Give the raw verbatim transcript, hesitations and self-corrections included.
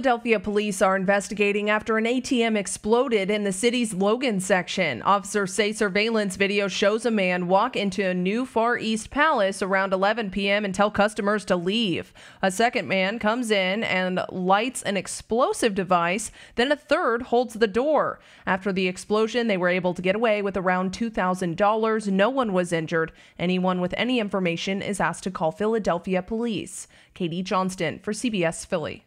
Philadelphia police are investigating after an A T M exploded in the city's Logan section. Officers say surveillance video shows a man walk into a new Far East Palace around eleven p m and tell customers to leave. A second man comes in and lights an explosive device, then a third holds the door. After the explosion, they were able to get away with around two thousand dollars. No one was injured. Anyone with any information is asked to call Philadelphia police. Katie Johnston for C B S Philly.